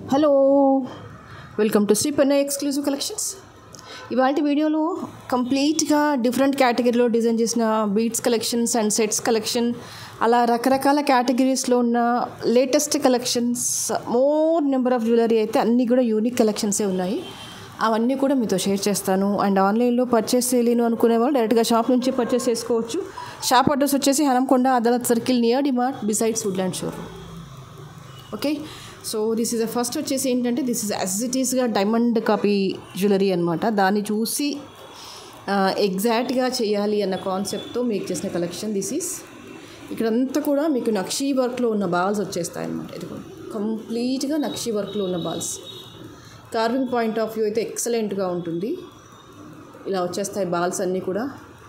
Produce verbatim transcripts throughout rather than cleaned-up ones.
Hello, welcome to Shri Penna exclusive collections. ఇవాళ వీడియోలో కంప్లీట్గా డిఫరెంట్ కేటగిరీలో డిజైన్ చేసిన beads collections and sets collection, అలా రకరకాల కేటగిరీస్లో ఉన్న latest collections, more number of jewellery అయితే అన్నీ కూడా యూనిక్ కలెక్షన్సే ఉన్నాయి. అవన్నీ కూడా మీతో షేర్ చేస్తాను. అండ్ ఆన్లైన్లో పర్చేస్ చేయలేను అనుకునే వాళ్ళు డైరెక్ట్గా షాప్ నుంచి పర్చేస్ చేసుకోవచ్చు. షాప్ అడ్రస్ వచ్చేసి Hanamkonda Adalat circle near DMart besides Woodland showroom. Okay, so this is the first వచ్చేసి ఏంటంటే దిస్ ఇస్ యాజ్ ఇట్ ఈస్గా డైమండ్ కాపీ జ్యువెలరీ అనమాట. దాన్ని చూసి ఎగ్జాక్ట్గా చేయాలి అన్న కాన్సెప్ట్తో మేక్ చేసిన కలెక్షన్ దిస్ ఈస్. ఇక్కడంతా కూడా మీకు నక్షీ వర్క్లో ఉన్న బాల్స్ వచ్చేస్తాయి అన్నమాట. ఇది కంప్లీట్గా నక్షీ వర్క్లో ఉన్న balls. Carving point of view అయితే ఎక్సలెంట్గా ఉంటుంది. ఇలా వచ్చేస్తాయి బాల్స్ అన్నీ కూడా.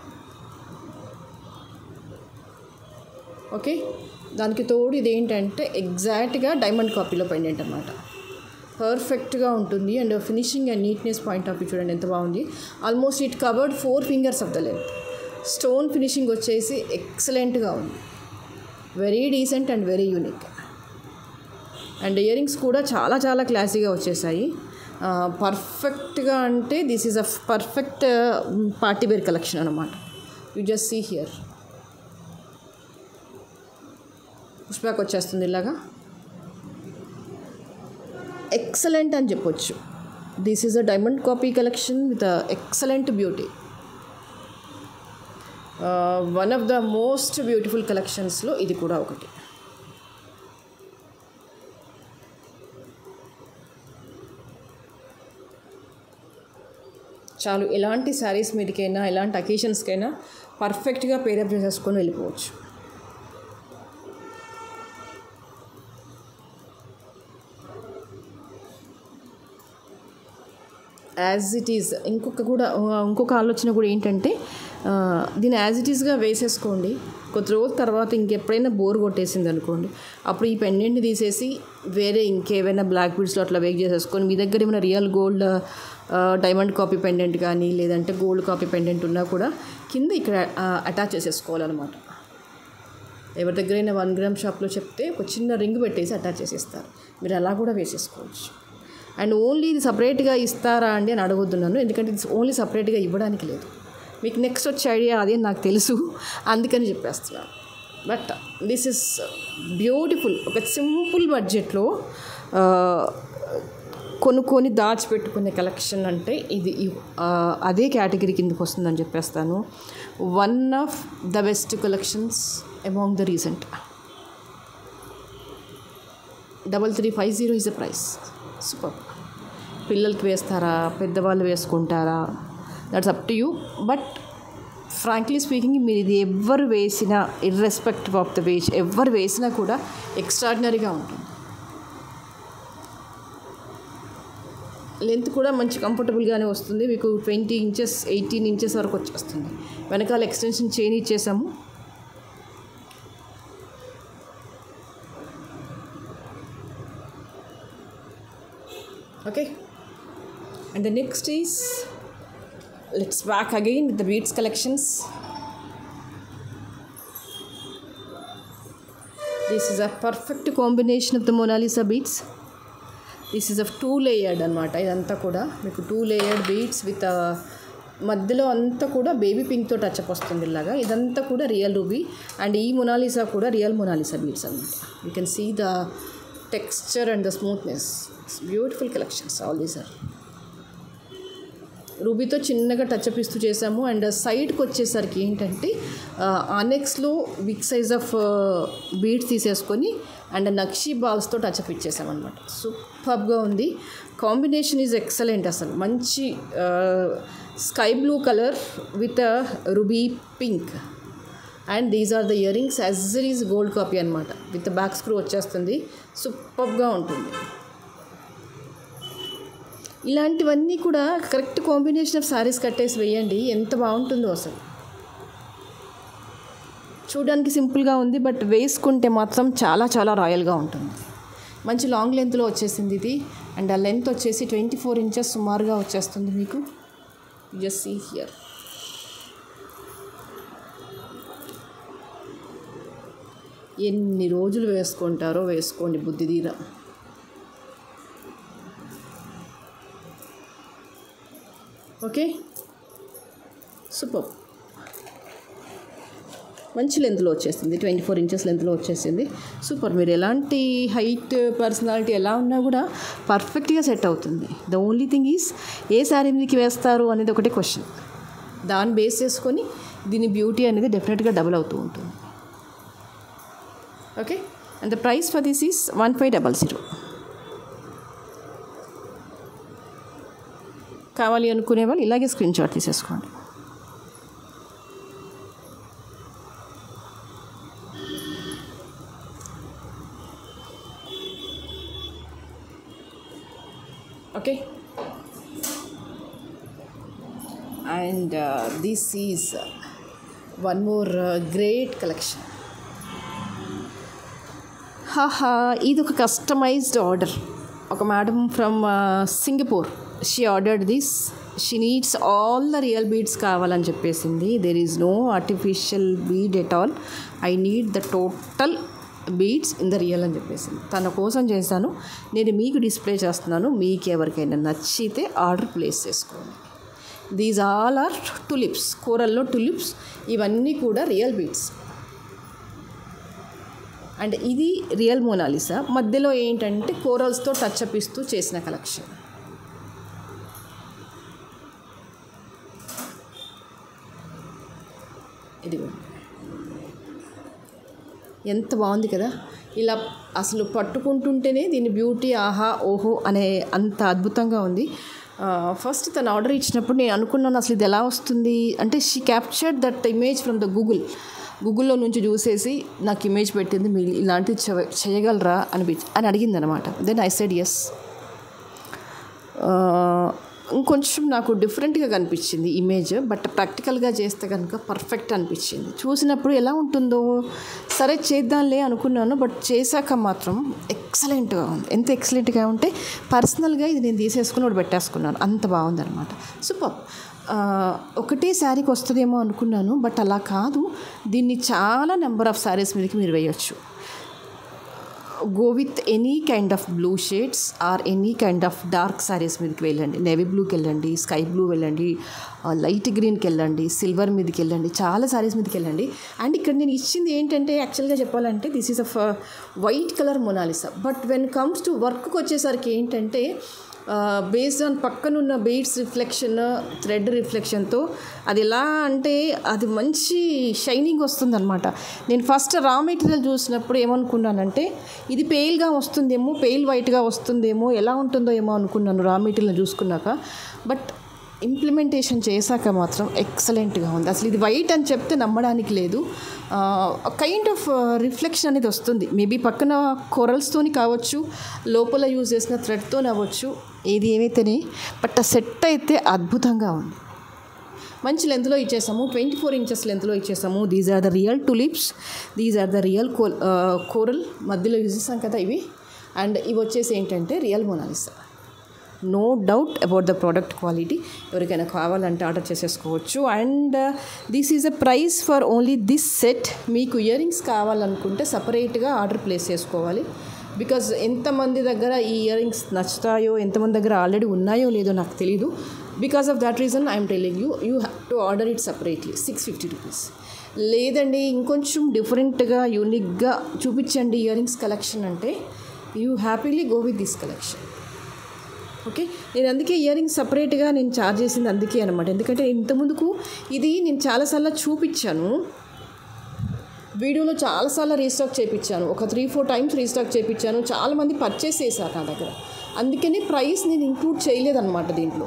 ఓకే, దానికి తోడు ఇదేంటంటే ఎగ్జాక్ట్గా డైమండ్ కాపీలో పెండెంట్ అనమాట. పర్ఫెక్ట్గా ఉంటుంది. And finishing and neatness point of view చూడండి ఎంత బాగుంది. Almost it covered four fingers of the length. Stone finishing వచ్చేసి ఎక్సలెంట్గా ఉంది. Very decent and very unique. And earrings కూడా చాలా చాలా క్లాసీగా వచ్చేసాయి. పర్ఫెక్ట్గా అంటే this is a perfect party wear collection అనమాట. You just see here. Push back వచ్చేస్తుంది ఇలాగా. ఎక్సలెంట్ అని చెప్పొచ్చు. This is a diamond copy collection with excellent beauty. One of the most beautiful కలెక్షన్స్లో ఇది కూడా ఒకటి. చాలు, ఎలాంటి శారీస్ మీదకైనా ఎలాంటి అకేషన్స్కైనా పర్ఫెక్ట్గా పేరప్ చేసేసుకొని వెళ్ళిపోవచ్చు. యాజ్ ఇట్ ఈజ్ ఇంకొక కూడా ఇంకొక ఆలోచన కూడా ఏంటంటే దీన్ని యాజ్ ఇట్ ఈజ్గా వేసేసుకోండి. కొద్ది రోజుల తర్వాత ఇంకెప్పుడైనా బోర్ కొట్టేసింది అనుకోండి, అప్పుడు ఈ పెండెంట్ని తీసేసి వేరే ఇంకేమైనా బ్లాక్ బీడ్స్లో అట్లా వేక్ చేసేసుకొని మీ దగ్గర ఏమైనా real gold diamond copy pendant కానీ లేదంటే గోల్డ్ కాపీ పెండెంట్ ఉన్నా కూడా కింద ఇక్కడ అటాచ్ చేసేసుకోవాలన్నమాట. ఎవరి దగ్గరైనా వన్ గ్రామ్ షాప్లో చెప్తే ఒక చిన్న రింగ్ పెట్టేసి అటాచ్ చేసేస్తారు. మీరు అలా కూడా వేసేసుకోవచ్చు. అండ్ ఓన్లీ ఇది సపరేట్గా ఇస్తారా అండి అని అడగొద్దున్నాను, ఎందుకంటే ఇది ఓన్లీ సపరేట్గా ఇవ్వడానికి లేదు. మీకు నెక్స్ట్ వచ్చే ఐడియా అదే నాకు తెలుసు, అందుకని చెప్పేస్తున్నాను. But this is beautiful. ఒక సింపుల్ బడ్జెట్లో కొనుక్కొని దాచిపెట్టుకునే కలెక్షన్ అంటే ఇది అదే కేటగిరీ కిందకి వస్తుందని చెప్పేస్తాను. One of the best collections among the recent. Double three five zero is the price. Super. పిల్లలకి వేస్తారా, పెద్దవాళ్ళు వేసుకుంటారా, that's up to you. But frankly speaking మీరు ఇది ఎవరు వేసినా, ఇర్రెస్పెక్టివ్ ఆఫ్ ద వేజ్ ఎవరు వేసినా కూడా ఎక్స్ట్రాడినరీగా ఉంటుంది. లెంత్ కూడా మంచి కంఫర్టబుల్గానే వస్తుంది. మీకు ట్వంటీ ఇంచెస్ ఎయిటీన్ ఇంచెస్ వరకు వచ్చేస్తుంది. వెనకాల ఎక్స్టెన్షన్ చైన్ ఇచ్చేసాము. Okay, and the next is, let's back again with the beads collections. This is a perfect combination of the Mona Lisa beads. This is a two layered అనమాట. ఇదంతా కూడా మీకు two layered beads with మధ్యలో అంతా కూడా baby పింక్తో touch up వస్తుంది ఇలాగా. ఇదంతా కూడా రియల్ రూబీ. అండ్ ఈ మొనాలిసా కూడా రియల్ మొనాలిసా బీడ్స్ అనమాట. You can see the texture and the smoothness. It's beautiful collections all these are. రూబీతో చిన్నగా టచ్అప్ ఇస్తూ చేసాము. అండ్ సైడ్కి వచ్చేసరికి ఏంటంటే ఆనెక్స్లో బిగ్ సైజ్ ఆఫ్ బీడ్స్ తీసేసుకొని అండ్ నక్షీ బాల్స్తో టచ్అప్ ఇచ్చేసామన్నమాట. సూపర్గా ఉంది. Combination is excellent. అసలు మంచి sky blue colour with ruby pink. And these are the earrings. As it is gold copy అనమాట. విత్ బ్యాక్ స్క్రూ వచ్చేస్తుంది. సూపర్గా ఉంటుంది. ఇలాంటివన్నీ కూడా కరెక్ట్ కాంబినేషన్ ఆఫ్ శారీస్ కట్టేసి వేయండి, ఎంత బాగుంటుందో అసలు. చూడడానికి సింపుల్గా ఉంది, బట్ వేసుకుంటే మాత్రం చాలా చాలా రాయల్గా ఉంటుంది. మంచి లాంగ్ లెంత్లో వచ్చేసింది ఇది. అండ్ ఆ లెంత్ వచ్చేసి ట్వంటీ ఫోర్ ఇంచెస్ సుమారుగా వచ్చేస్తుంది మీకు. Just see here. ఎన్ని రోజులు వేసుకుంటారో వేసుకోండి, బుద్ధి తీరా. Okay, super. మంచి లెంత్లో వచ్చేసింది, ట్వంటీ ఫోర్ ఇంచెస్ లెంత్లో వచ్చేసింది. సూపర్. మీరు ఎలాంటి హైట్ పర్సనాలిటీ ఎలా ఉన్నా కూడా పర్ఫెక్ట్గా సెట్ అవుతుంది. The only thing is a sari మీదకి వేస్తారు అనేది ఒకటే క్వశ్చన్. దాన్ని బేస్ చేసుకొని దీని బ్యూటీ అనేది డెఫినెట్గా డబుల్ అవుతూ ఉంటుంది. Okay, and the price for this is one five double zero. కావాలి అనుకునే వాళ్ళు ఇలాగే స్క్రీన్ షాట్ తీసేసుకోండి. Okay, and this is one more great collection. హాహా, ఇది ఒక కస్టమైజ్డ్ ఆర్డర్. ఒక madam from Singapore, she ordered this. She needs all the real beads కావాలని చెప్పేసింది. There is no artificial bead at all. I need the total beads in the real అని చెప్పేసింది. తన కోసం చేశాను, నేను మీకు డిస్ప్లే చేస్తున్నాను. మీకు ఎవరికైనా నచ్చితే ఆర్డర్ ప్లేస్ చేసుకోండి. దీస్ ఆల్ ఆర్ టులిప్స్, కోరల్లో టులిప్స్. ఇవన్నీ కూడా రియల్ బీడ్స్. అండ్ ఇది రియల్ మోనాలిసా. మధ్యలో ఏంటంటే కోరల్స్తో టచ్ అప్ ఇస్తూ చేసిన కలెక్షన్. ఇది ఎంత బాగుంది కదా. ఇలా అసలు పట్టుకుంటుంటేనే దీని బ్యూటీ ఆహా ఓహో అనే అంత అద్భుతంగా ఉంది. ఫస్ట్ తను ఆర్డర్ ఇచ్చినప్పుడు నేను అనుకున్నాను అసలు ఇది ఎలా వస్తుంది అంటే, she captured that image from the Google. గూగుల్లో నుంచి చూసేసి నాకు ఇమేజ్ పెట్టింది. మీరు ఇలాంటివి చేయగలరా అని అని అడిగింది అనమాట. Then I said yes. ఇంకొంచెం నాకు డిఫరెంట్గా కనిపించింది ఇమేజ్, బట్ ప్రాక్టికల్గా చేస్తే కనుక పర్ఫెక్ట్ అనిపించింది. చూసినప్పుడు ఎలా ఉంటుందో సరే చేద్దాంలే అనుకున్నాను, బట్ చేశాక మాత్రం ఎక్సలెంట్గా ఉంది. ఎంత ఎక్సలెంట్గా ఉంటే పర్సనల్గా ఇది నేను తీసేసుకుని ఒకటి పెట్టేసుకున్నాను, అంత బాగుంది అనమాట. సూపర్. ఒకటే శారీకి వస్తుందేమో అనుకున్నాను, బట్ అలా కాదు. దీన్ని చాలా నెంబర్ ఆఫ్ శారీస్ మీదకి మీరు వేయచ్చు. Go with any kind of blue shades or any kind of dark saris మీదకి వెళ్ళండి. నేవీ బ్లూకి వెళ్ళండి, స్కై బ్లూ వెళ్ళండి, లైట్ గ్రీన్కి వెళ్ళండి, సిల్వర్ మీదకి వెళ్ళండి, చాలా శారీస్ మీదకి వెళ్ళండి. అండ్ ఇక్కడ నేను ఇచ్చింది ఏంటంటే యాక్చువల్గా చెప్పాలంటే this is a white colour Monalisa. But when comes to వర్క్కి వచ్చేసరికి ఏంటంటే బేస్డ్ ఆన్ పక్కనున్న బీడ్స్ రిఫ్లెక్షన్, థ్రెడ్ రిఫ్లెక్షన్తో అది ఎలా అంటే అది మంచి షైనింగ్ వస్తుందన్నమాట. నేను ఫస్ట్ రా మెటీరియల్ చూసినప్పుడు ఏమనుకున్నానంటే ఇది పేల్గా వస్తుందేమో, పేల్ వైట్గా వస్తుందేమో, ఎలా ఉంటుందో ఏమో అనుకున్నాను రా మెటీరియల్ చూసుకున్నాక. బట్ ఇంప్లిమెంటేషన్ చేశాక మాత్రం ఎక్సలెంట్గా ఉంది. అసలు ఇది వైట్ అని చెప్తే నమ్మడానికి లేదు. కైండ్ ఆఫ్ రిఫ్లెక్షన్ అనేది వస్తుంది. మేబీ పక్కన కొరల్స్తోని కావచ్చు, లోపల యూజ్ చేసిన థ్రెడ్తో అవ్వచ్చు, ఏది ఏమైతేనే. బట్ ఆ సెట్ అయితే అద్భుతంగా ఉంది. మంచి లెంత్లో ఇచ్చేసాము, ట్వంటీ ఫోర్ ఇంచెస్ లెంత్లో ఇచ్చేసాము. These are the real tulips, these are the real co coral మధ్యలో యూజ్ చేసాం కదా ఇవి. అండ్ ఇవి వచ్చేసి ఏంటంటే real Monalisa. No doubt about the product quality. ఎవరికైనా కావాలంటే ఆర్డర్ చేసేసుకోవచ్చు. And this is a price for only this set. మీకు ఇయర్ రింగ్స్ కావాలనుకుంటే సపరేట్గా ఆర్డర్ ప్లేస్ చేసుకోవాలి. బికాజ్ ఎంతమంది దగ్గర ఈ ఇయర్ రింగ్స్ నచ్చుతాయో, ఎంతమంది దగ్గర ఆల్రెడీ ఉన్నాయో లేదో నాకు తెలీదు. Because of that reason I'm telling you you have to order it separately. Six fifty rupees. లేదండి ఇంకొంచెం డిఫరెంట్గా యూనిక్గా చూపించండి ఇయర్ రింగ్స్ కలెక్షన్ అంటే, you happily go with this collection. Okay, నేను అందుకే ఇయర్ రింగ్స్ సపరేట్గా నేను ఛార్జ్ చేసింది అందుకే అనమాట. ఎందుకంటే ఇంతకుముందుకు ఇది నేను చాలాసార్లు చూపించాను, వీడియోలో చాలాసార్లు రీస్టాక్ చేయించాను. ఒక త్రీ ఫోర్ టైమ్స్ రీస్టాక్ చేయించాను. చాలామంది పర్చేస్ చేశారు నా దగ్గర. అందుకని ప్రైస్ నేను ఇంక్లూడ్ చేయలేదన్నమాట దీంట్లో.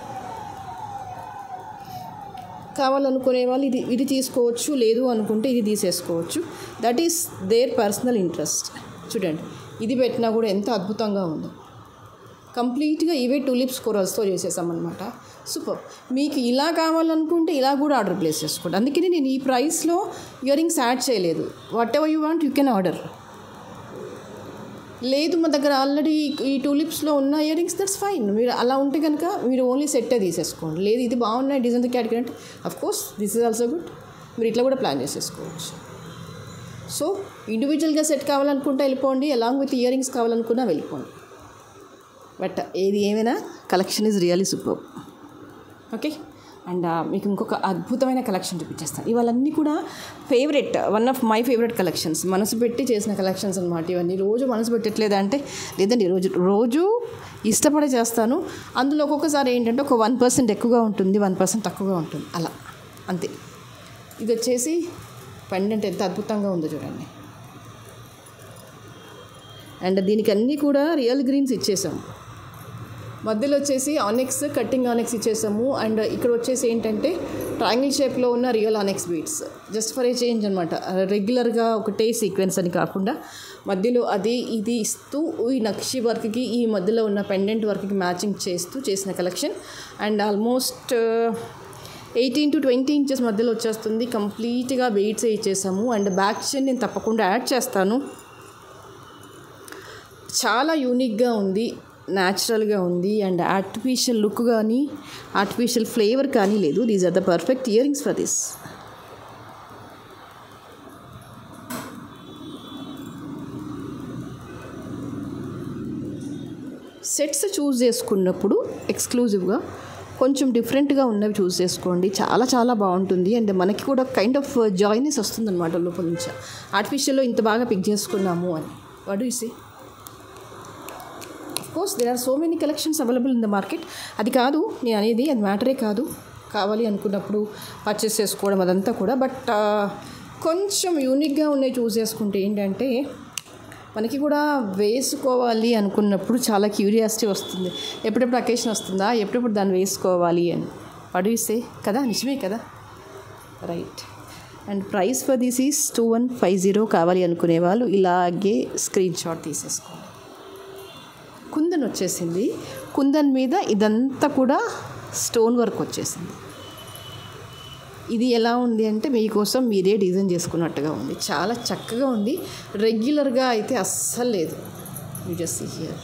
కావాలనుకునే వాళ్ళు ఇది ఇది తీసుకోవచ్చు, లేదు అనుకుంటే ఇది తీసేసుకోవచ్చు. That is their personal interest. చూడండి ఇది పెట్టినా కూడా ఎంత అద్భుతంగా ఉందో. కంప్లీట్గా ఇవే టూలిప్స్ కోరల్స్తో చేసేసామన్నమాట. సూపర్. మీకు ఇలా కావాలనుకుంటే ఇలా కూడా ఆర్డర్ ప్లేస్ చేసుకోండి. అందుకని నేను ఈ ప్రైస్లో ఇయర్ రింగ్స్ యాడ్ చేయలేదు. Whatever you want you can order. లేదు మా దగ్గర ఆల్రెడీ ఈ టూలిప్స్లో ఉన్న ఇయర్ రింగ్స్, దట్స్ ఫైన్. మీరు అలా ఉంటే కనుక మీరు ఓన్లీ సెట్టే తీసేసుకోండి. లేదు ఇది బాగున్నాయి డిజైన్ కేటగిరీ అంటే of course this is also good. మీరు ఇట్లా కూడా ప్లాన్ చేసేసుకోవచ్చు. సో ఇండివిజువల్గా సెట్ కావాలనుకుంటే వెళ్ళిపోండి, అలాంగ్ విత్ ఇయర్ రింగ్స్ కావాలనుకున్నా వెళ్ళిపోండి. బట్ ఏది ఏమైనా collection is really super. Okay. And మీకు ఇంకొక అద్భుతమైన కలెక్షన్ చూపించేస్తాను. ఇవన్నీ కూడా favourite, one of my favourite collections, మనసు పెట్టి చేసిన కలెక్షన్స్ అనమాట. ఇవన్నీ రోజు మనసు పెట్టట్లేదా అంటే లేదండి, రోజు రోజు ఇష్టపడే చేస్తాను. అందులో ఒక్కొక్కసారి ఏంటంటే ఒక వన్ పర్సెంట్ ఎక్కువగా ఉంటుంది, వన్ పర్సెంట్ తక్కువగా ఉంటుంది, అలా అంతే. ఇది వచ్చేసి పెండెంట్ ఎంత అద్భుతంగా ఉందో చూడండి. అండ్ దీనికి అన్నీ కూడా రియల్ గ్రీన్స్ ఇచ్చేసాము. మధ్యలో వచ్చేసి ఆనెక్స్, కట్టింగ్ ఆనెక్స్ ఇచ్చేసాము. అండ్ ఇక్కడ వచ్చేసి ఏంటంటే ట్రయాంగిల్ షేప్లో ఉన్న real onyx beads, just for a change అనమాట. రెగ్యులర్గా ఒకటే సీక్వెన్స్ అని కాకుండా మధ్యలో అది ఇది ఇస్తూ ఈ నక్షి వర్క్కి ఈ మధ్యలో ఉన్న పెండెంట్ వర్క్కి మ్యాచింగ్ చేస్తూ చేసిన collection. And almost eighteen to twenty inches మధ్యలో వచ్చేస్తుంది. కంప్లీట్గా బీడ్సే ఇచ్చేసాము. అండ్ బ్యాక్ చైన్ నేను తప్పకుండా యాడ్ చేస్తాను. చాలా యూనిక్గా ఉంది, న్యాచురల్గా ఉంది. అండ్ ఆర్టిఫిషియల్ లుక్ కానీ ఆర్టిఫిషియల్ ఫ్లేవర్ కానీ లేదు. These are the perfect earrings for this. Sets choose చేసుకున్నప్పుడు ఎక్స్క్లూజివ్గా కొంచెం డిఫరెంట్గా ఉన్నవి చూస్ చేసుకోండి. చాలా చాలా బాగుంటుంది. అండ్ మనకి కూడా కైండ్ ఆఫ్ జాయ్నెస్ వస్తుందన్నమాట లోపల నుంచి. ఆర్టిఫిషియల్లో ఇంత బాగా పిక్ చేసుకున్నాము అని. What do you say? Course there are so many collections available in the market. అది కాదు నేను అనేది, అది మ్యాటరే కాదు. కావాలి అనుకున్నప్పుడు పర్చేస్ చేసుకోవడం అదంతా కూడా. బట్ కొంచెం యూనిక్గా ఉన్నాయి చూస్ చేసుకుంటే ఏంటంటే మనకి కూడా వేసుకోవాలి అనుకున్నప్పుడు చాలా క్యూరియాసిటీ వస్తుంది. ఎప్పుడెప్పుడు అకేషన్ వస్తుందా, ఎప్పుడెప్పుడు దాన్ని వేసుకోవాలి అని. What do you say? కదా, నిజమే కదా, right. And price for this is two one five zero. కావాలి అనుకునే వాళ్ళు ఇలాగే స్క్రీన్ షాట్ తీసేసుకోండి. కుందన్ వచ్చేసింది. కుందన్ మీద ఇదంతా కూడా స్టోన్ వర్క్ వచ్చేసింది. ఇది ఎలా ఉంది అంటే మీకోసం మీరే డిజైన్ చేసుకున్నట్టుగా ఉంది. చాలా చక్కగా ఉంది. రెగ్యులర్గా అయితే అస్సలు లేదు. You just see here.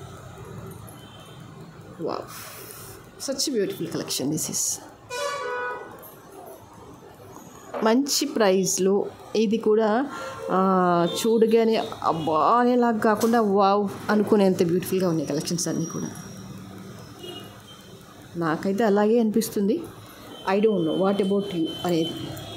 Wow, such beautiful collection this is. మంచి ప్రైస్లో ఇది కూడా చూడగానే అబ్బా అనేలాగా కాకుండా వావ్ అనుకునేంత బ్యూటిఫుల్గా ఉన్నాయి కలెక్షన్స్ అన్నీ కూడా. నాకైతే అలాగే అనిపిస్తుంది. I don't know what about you అనేది.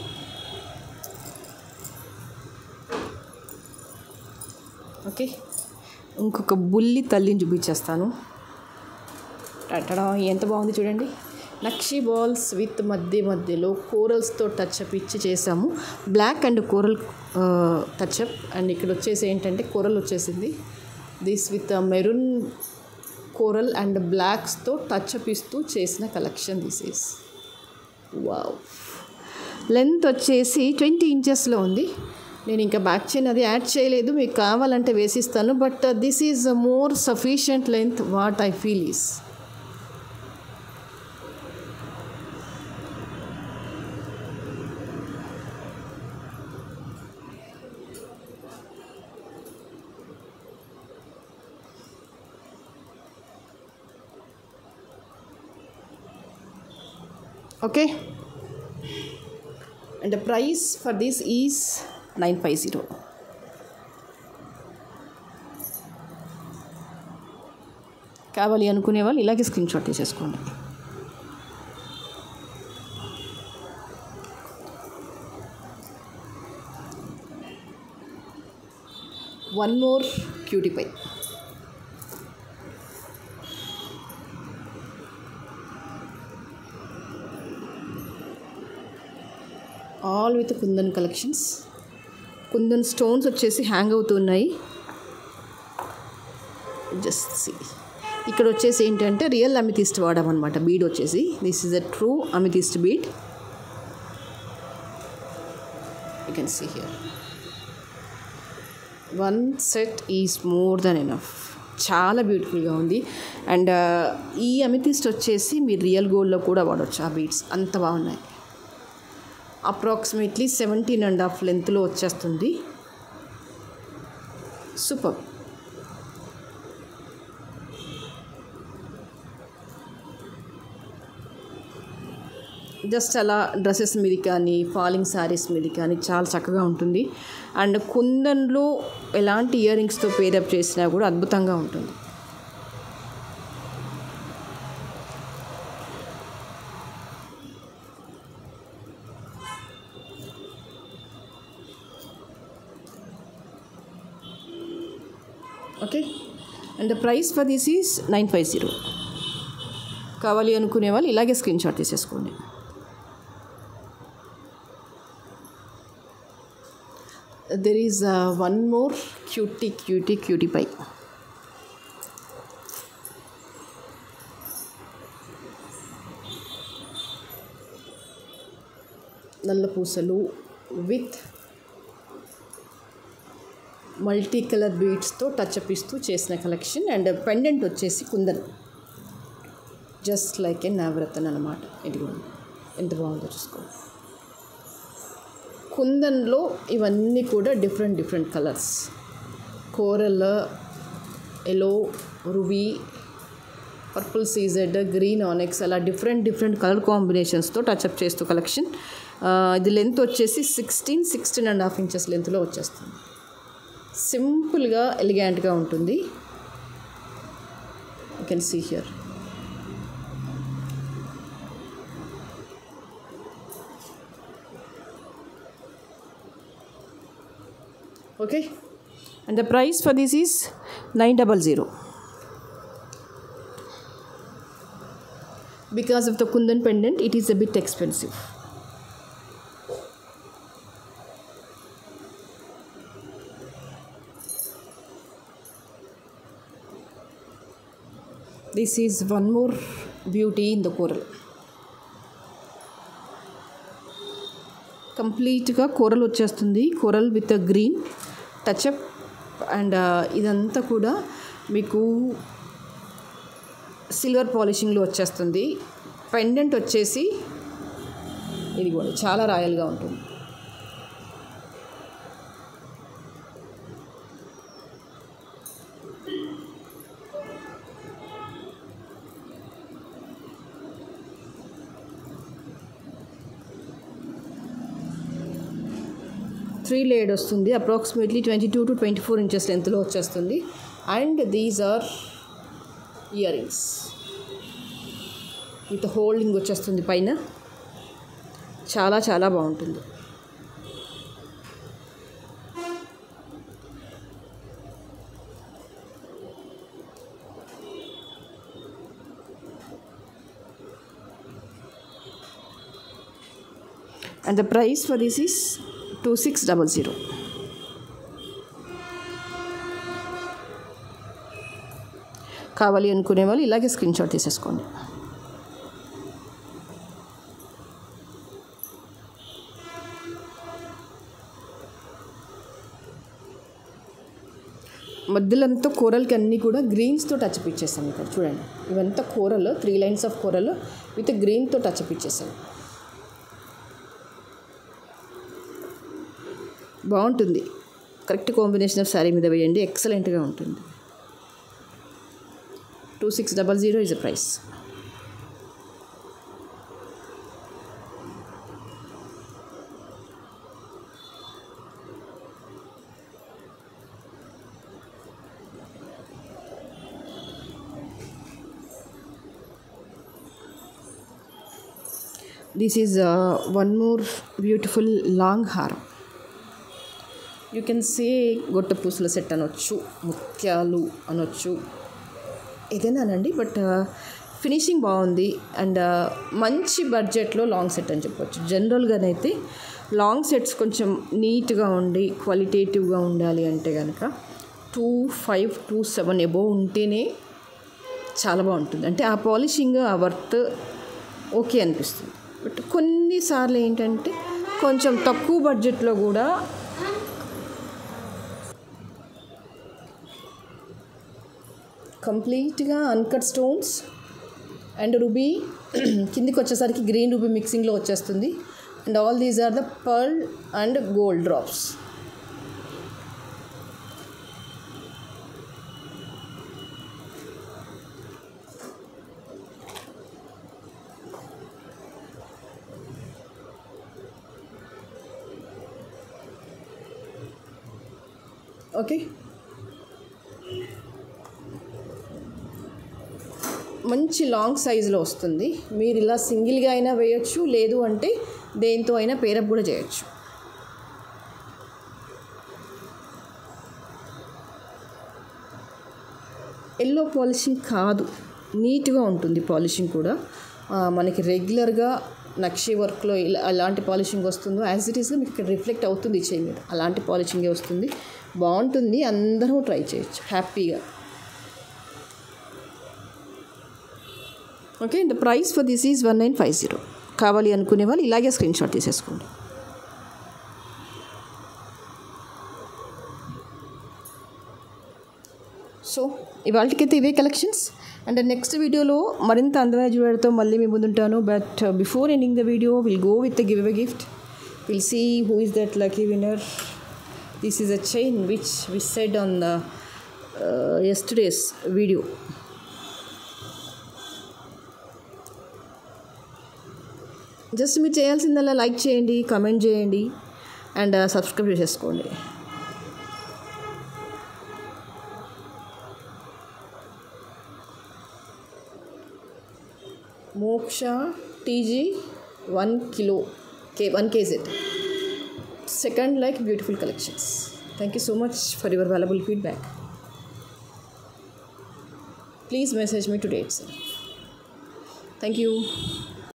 ఓకే, ఇంకొక బుల్లి తల్లిని చూపించేస్తాను. టటడా, ఎంత బాగుంది చూడండి. నక్షి బాల్స్ విత్ మధ్య మధ్యలో కోరల్స్తో టచ్అప్ ఇచ్చి చేసాము. Black and coral touch up. And ఇక్కడ వచ్చేసి ఏంటంటే కోరల్ వచ్చేసింది. This with maroon coral and బ్లాక్స్తో టచ్అప్ ఇస్తూ చేసిన collection this is. Wow, length వచ్చేసి ట్వంటీ ఇంచెస్లో ఉంది. నేను ఇంకా బ్యాక్ చైన్ అది యాడ్ చేయలేదు, మీకు కావాలంటే వేసిస్తాను. But this is more sufficient length what I feel is. Okay, and the price for this is nine fifty. కావాలి అనుకునే వాళ్ళు ఇలాగే స్క్రీన్ షాట్ తీసేసుకోండి. One more cutie pie. All with kundan collections. Kundan stones వచ్చేసి హ్యాంగ్ అవుతున్నాయి. జస్ట్ సి, ఇక్కడ వచ్చేసి ఏంటంటే రియల్ అమితిస్ట్ వాడామన్నమాట. బీడ్ వచ్చేసి this is a true amethyst bead. You can see here. One set is more than enough. చాలా బ్యూటిఫుల్గా ఉంది. అండ్ ఈ అమితిస్ట్ వచ్చేసి మీరు రియల్ గోల్డ్లో కూడా వాడవచ్చు. ఆ బీడ్స్ అంత బాగున్నాయి. అప్రాక్సిమేట్లీ సెవెంటీన్ అండ్ హాఫ్ లెంత్లో వచ్చేస్తుంది. సూపర్. జస్ట్ అలా డ్రెస్సెస్ మీద కానీ ఫాలింగ్ శారీస్ మీద కానీ చాలా చక్కగా ఉంటుంది. అండ్ కుందన్లో ఎలాంటి ఇయర్ రింగ్స్తో పేరప్ చేసినా కూడా అద్భుతంగా ఉంటుంది. And the price for this is nine five zero. కావాలి అనుకునే వాళ్ళు ఇలాగే స్క్రీన్ షాట్ తీసేసుకోండి. There is one more cutie cutie cutie pie. నల్ల పూసలు విత్ మల్టీ కలర్ బీడ్స్తో టచ్అప్ ఇస్తూ చేసిన కలెక్షన్. అండ్ పెండెంట్ వచ్చేసి kundan, just like a navratna అనమాట. ఇదిగోండి ఎంత బాగుందో చూసుకోండి. కుందన్లో ఇవన్నీ కూడా different different colours, coral, yellow, ruby, purple CZ, green onyx, అలా డిఫరెంట్ డిఫరెంట్ కలర్ కాంబినేషన్స్తో టచ్అప్ చేస్తూ కలెక్షన్. ఇది లెంత్ వచ్చేసి sixteen sixteen and half inches లెంత్లో వచ్చేస్తుంది. సింపుల్గా ఎలిగెంట్గా ఉంటుంది. You can see here. Okay, and the price for this is nine double zero. Because of the kundan pendant, it is a bit expensive. This is one more beauty in the coral. కంప్లీట్గా coral వచ్చేస్తుంది. Coral with green touch up. And ఇదంతా కూడా మీకు silver పాలిషింగ్లో వచ్చేస్తుంది. Pendant వచ్చేసి ఇది కూడా చాలా రాయల్గా ఉంటుంది. త్రీ లేయర్డ్ వస్తుంది. Approximately twenty two to twenty four inches లెంత్లో వచ్చేస్తుంది. And these are earrings with holding వచ్చేస్తుంది పైన. చాలా చాలా బాగుంటుంది. And the price for this is two six double zero. కావాలి అనుకునే వాళ్ళు ఇలాగే స్క్రీన్ షాట్ తీసేసుకోండి. మధ్యలంతా కూరలకి అన్నీ కూడా గ్రీన్స్తో టచ్అప్ ఇచ్చేసాను. ఇక్కడ చూడండి, ఇవంతా కూరలు, త్రీ లైన్స్ ఆఫ్ కూరలు విత్ గ్రీన్తో టచ్అప్ ఇచ్చేసాను. బాగుంటుంది. కరెక్ట్ కాంబినేషన్ ఆఫ్ శారీ మీద వేయండి, ఎక్సలెంట్గా ఉంటుంది. Two six double zero is the price. This is uh, one more beautiful long haram. You can say గొట్ట పూసల సెట్ అనొచ్చు, ముత్యాలు అనొచ్చు, ఏదైనా అనండి. బట్ ఫినిషింగ్ బాగుంది. అండ్ మంచి బడ్జెట్లో లాంగ్ సెట్ అని చెప్పొచ్చు. జనరల్గానైతే లాంగ్ సెట్స్ కొంచెం నీట్గా ఉండి క్వాలిటేటివ్గా ఉండాలి అంటే కనుక two five two seven above ఉంటేనే చాలా బాగుంటుంది. అంటే ఆ పాలిషింగ్, ఆ వర్త్ ఓకే అనిపిస్తుంది. బట్ కొన్నిసార్లు ఏంటంటే కొంచెం తక్కువ బడ్జెట్లో కూడా కంప్లీట్గా అన్కట్ స్టోన్స్ అండ్ రూబీ, కిందికి వచ్చేసరికి గ్రీన్ రూబీ మిక్సింగ్లో వచ్చేస్తుంది. And all these are the pearl and gold drops. Okay, మంచి లాంగ్ సైజులో వస్తుంది. మీరు ఇలా సింగిల్గా అయినా వేయచ్చు, లేదు అంటే దేంతో అయినా పేరప్ కూడా చేయొచ్చు. ఎల్లో పాలిషింగ్ కాదు, నీట్గా ఉంటుంది పాలిషింగ్ కూడా. మనకి రెగ్యులర్గా నక్షి వర్క్లో ఇలా అలాంటి పాలిషింగ్ వస్తుందో యాజ్ ఇట్ ఈస్గా మీకు ఇక్కడ రిఫ్లెక్ట్ అవుతుంది చేయి మీద, అలాంటి పాలిషింగే వస్తుంది. బాగుంటుంది, అందరూ ట్రై చేయొచ్చు హ్యాపీగా. Okay, the price for this is one nine five zero. కావాలి అనుకునే వాళ్ళు ఇలాగే స్క్రీన్ షాట్ తీసేసుకోండి. సో ఇవాళకైతే ఇవే కలెక్షన్స్. అండ్ నెక్స్ట్ వీడియోలో మరింత అందమైన జ్యువెలరీతో మళ్ళీ మీ ముందుంటాను. But before ending the video will go with the giveaway gift. Will see who is that lucky winner. This is a chain which we said on the yesterday's video. జస్ట్ మీరు చేయాల్సిందల్లా like చేయండి, comment చేయండి and subscribe చేసేసుకోండి. Moksha TG one kilo K one KZ second like beautiful collections. Thank you so much for your valuable feedback. Please message me today itself. Thank you.